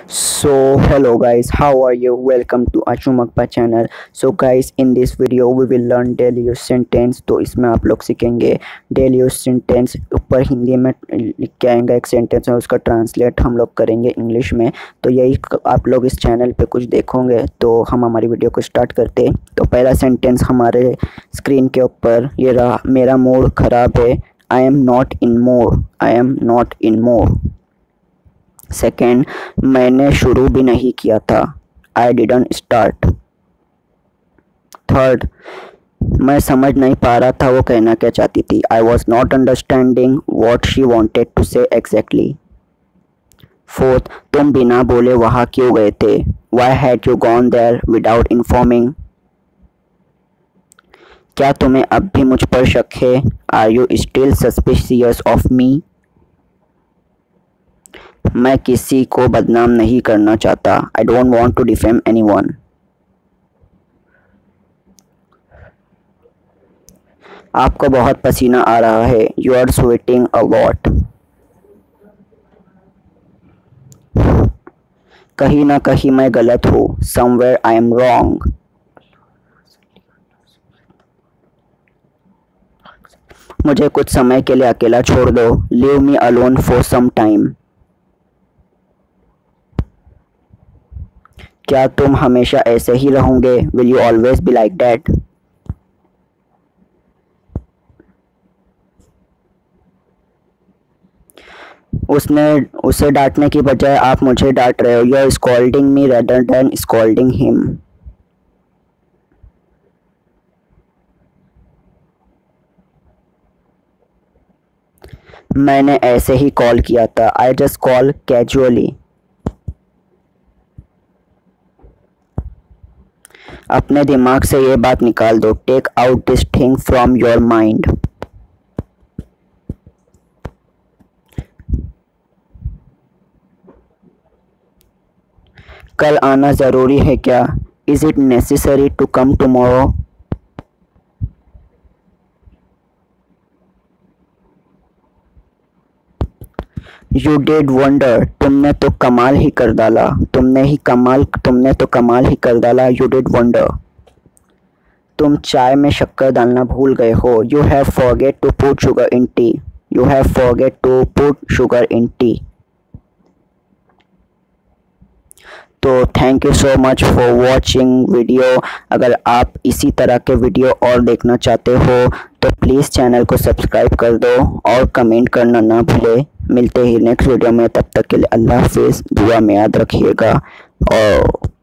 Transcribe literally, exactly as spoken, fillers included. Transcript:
So hello guys, how are you? Welcome to Ashu मकबा channel. So guys, in this video we will learn daily use sentence. तो इसमें आप लोग सीखेंगे daily use sentence. ऊपर हिंदी में लिख के आएगा एक सेंटेंस है, उसका ट्रांसलेट हम लोग करेंगे इंग्लिश में। तो यही आप लोग इस चैनल पे कुछ देखोगे। तो हम हमारी वीडियो को स्टार्ट करते। तो पहला सेंटेंस हमारे स्क्रीन के ऊपर ये रहा, मेरा मूड ख़राब है। I am not in mood, I am not in mood. Second, मैंने शुरू भी नहीं किया था। I didn't start. थर्ड, मैं समझ नहीं पा रहा था वो कहना क्या चाहती थी। I was not understanding what she wanted to say exactly. Fourth, तुम बिना बोले वहाँ क्यों गए थे। Why had you gone there without informing. क्या तुम्हें अब भी मुझ पर शक है। Are you still suspicious of me. मैं किसी को बदनाम नहीं करना चाहता। I don't want to defame anyone. आपको बहुत पसीना आ रहा है। You are sweating a lot. कहीं ना कहीं मैं गलत हूँ। Somewhere I am wrong. मुझे कुछ समय के लिए अकेला छोड़ दो। Leave me alone for some time. क्या तुम हमेशा ऐसे ही रहोगे। Will you always be like that. उसने उसे डांटने की बजाय आप मुझे डांट रहे हो। You are scolding me rather than scolding him. मैंने ऐसे ही कॉल किया था। I just call casually. अपने दिमाग से ये बात निकाल दो। Take out this thing from your mind. कल आना ज़रूरी है क्या। Is it necessary to come tomorrow. You did wonder. तुमने तो कमाल ही कर डाला। तुमने ही कमाल तुमने तो कमाल ही कर डाला। You did wonder. तुम चाय में शक्कर डालना भूल गए हो। You have forget to put sugar in tea. You have forget to put sugar in tea. तो thank you so much for watching video. अगर आप इसी तरह के वीडियो और देखना चाहते हो तो प्लीज़ चैनल को सब्सक्राइब कर दो और कमेंट करना ना भूले। मिलते ही नेक्स्ट वीडियो में, तब तक के लिए अल्लाह हाफिज़। दुआ में याद रखिएगा और